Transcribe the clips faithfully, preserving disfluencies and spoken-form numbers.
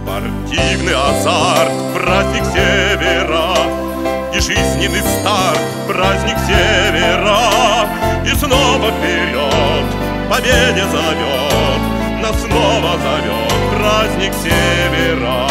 Спортивный азарт, праздник Севера, и жизненный старт, праздник Севера. И снова вперед, победе зовет, нас снова зовет праздник Севера.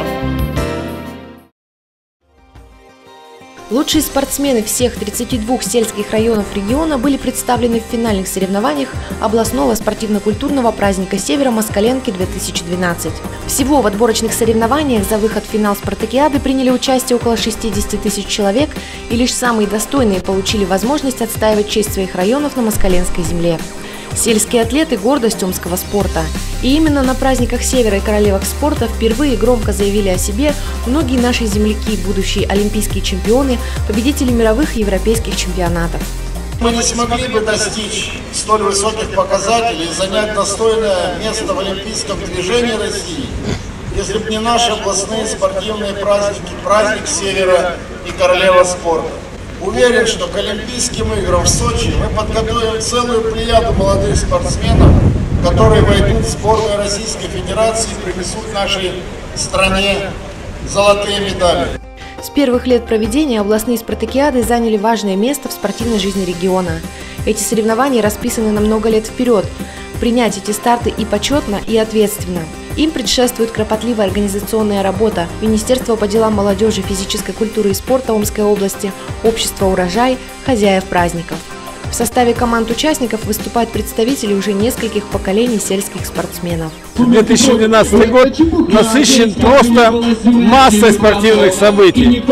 Лучшие спортсмены всех тридцати двух сельских районов региона были представлены в финальных соревнованиях областного спортивно-культурного праздника Севера Москаленки-две тысячи двенадцать. Всего в отборочных соревнованиях за выход в финал спартакиады приняли участие около шестидесяти тысяч человек, и лишь самые достойные получили возможность отстаивать честь своих районов на москаленской земле. Сельские атлеты – гордость омского спорта. И именно на праздниках Севера и Королевах спорта впервые громко заявили о себе многие наши земляки, будущие олимпийские чемпионы, победители мировых и европейских чемпионатов. Мы не смогли бы достичь столь высоких показателей и занять достойное место в олимпийском движении России, если бы не наши областные спортивные праздники, праздник Севера и Королева спорта. Уверен, что к Олимпийским играм в Сочи мы подготовим целую плеяду молодых спортсменов, которые войдут в сборную Российской Федерации и принесут нашей стране золотые медали. С первых лет проведения областные спартакиады заняли важное место в спортивной жизни региона. Эти соревнования расписаны на много лет вперед. Принять эти старты и почетно, и ответственно. Им предшествует кропотливая организационная работа Министерства по делам молодежи, физической культуры и спорта Омской области, Общество «Урожай», хозяев праздников. В составе команд участников выступают представители уже нескольких поколений сельских спортсменов. две тысячи двенадцатый год насыщен просто массой спортивных событий.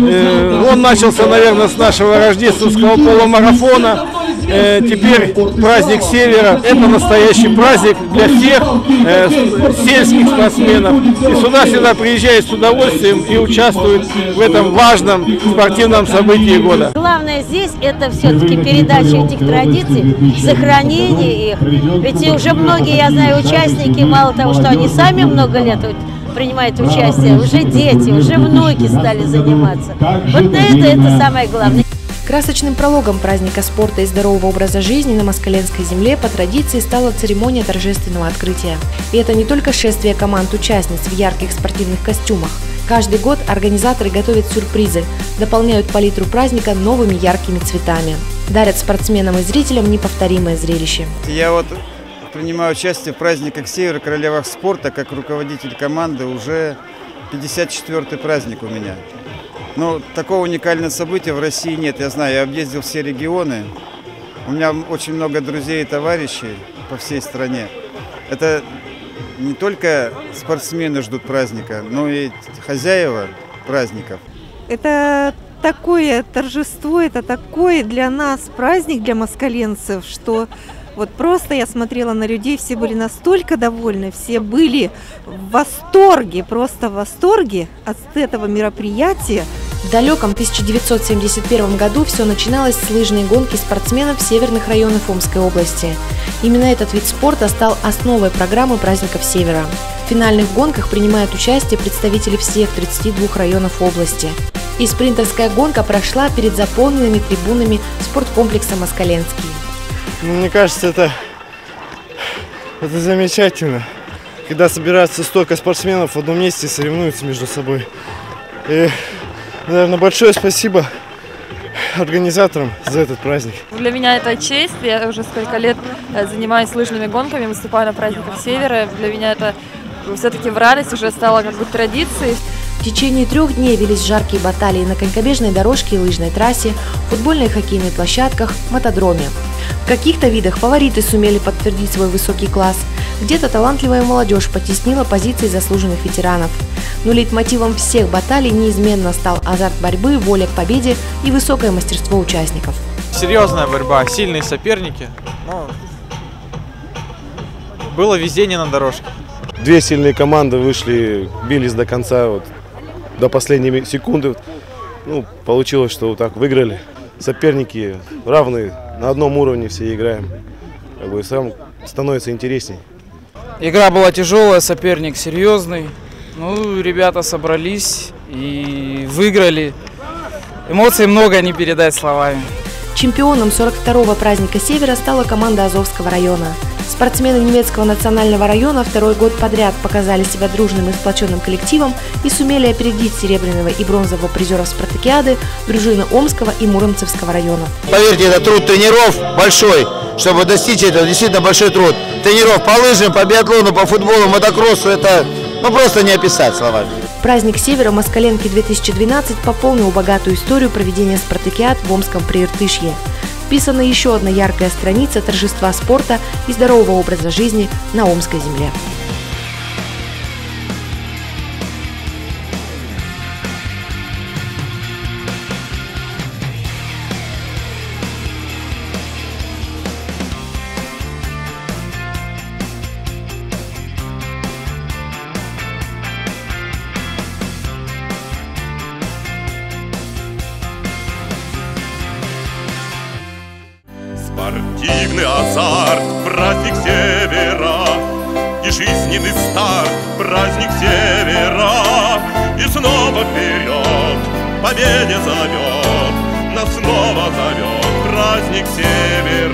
Он начался, наверное, с нашего рождественского полумарафона. Теперь праздник Севера – это настоящий праздник для всех сельских спортсменов. И сюда всегда приезжают с удовольствием и участвуют в этом важном спортивном событии года. Главное здесь – это все-таки передача этих традиций, сохранение их. Ведь уже многие, я знаю, участники, мало того, что они сами много лет принимают участие, уже дети, уже внуки стали заниматься. Вот на это это самое главное. Красочным прологом праздника спорта и здорового образа жизни на москаленской земле по традиции стала церемония торжественного открытия. И это не только шествие команд-участниц в ярких спортивных костюмах. Каждый год организаторы готовят сюрпризы, дополняют палитру праздника новыми яркими цветами. Дарят спортсменам и зрителям неповторимое зрелище. Я вот принимаю участие в праздниках Севера, Королевах спорта, как руководитель команды, уже пятьдесят четвёртый праздник у меня. Но такого уникального события в России нет. Я знаю, я объездил все регионы. У меня очень много друзей и товарищей по всей стране. Это не только спортсмены ждут праздника, но и хозяева праздников. Это такое торжество, это такой для нас праздник, для москаленцев, что вот просто я смотрела на людей, все были настолько довольны, все были в восторге, просто в восторге от этого мероприятия. В далеком тысяча девятьсот семьдесят первом году все начиналось с лыжной гонки спортсменов северных районов Омской области. Именно этот вид спорта стал основой программы праздников Севера. В финальных гонках принимают участие представители всех тридцати двух районов области. И спринтерская гонка прошла перед заполненными трибунами спорткомплекса «Москаленский». Мне кажется, это, это замечательно, когда собираются столько спортсменов в одном месте и соревнуются между собой. И, наверное, большое спасибо организаторам за этот праздник. Для меня это честь. Я уже сколько лет занимаюсь лыжными гонками, выступаю на праздниках Севера. Для меня это все-таки в радость уже стало как бы традицией. В течение трех дней велись жаркие баталии на конькобежной дорожке и лыжной трассе, футбольной и хоккейной площадках, мотодроме. В каких-то видах фавориты сумели подтвердить свой высокий класс, где-то талантливая молодежь потеснила позиции заслуженных ветеранов. Но лейтмотивом всех баталий неизменно стал азарт борьбы, воля к победе и высокое мастерство участников. Серьезная борьба, сильные соперники. Но было везение на дорожке. Две сильные команды вышли, бились до конца, вот, до последней секунды. Ну, получилось, что вот так выиграли. Соперники равные, на одном уровне все играем. Как бы сам становится интересней. Игра была тяжелая, соперник серьезный. Ну, ребята собрались и выиграли. Эмоций много, не передать словами. Чемпионом сорок второго праздника Севера стала команда Азовского района. Спортсмены немецкого национального района второй год подряд показали себя дружным и сплоченным коллективом и сумели опередить серебряного и бронзового призеров спартакиады дружины Омского и Муромцевского районов. Поверьте, это труд тренеров большой, чтобы достичь этого, действительно большой труд. Тренеров по лыжам, по биатлону, по футболу, мотокроссу, это ну, просто не описать словами. Праздник Севера Москаленки две тысячи двенадцать пополнил богатую историю проведения спартакиад в Омском Прииртышье. Вписана еще одна яркая страница торжества спорта и здорового образа жизни на Омской земле. Спортивный азарт, праздник Севера, и жизненный старт, праздник Севера, и снова вперед, победе зовет, нас снова зовет праздник Севера.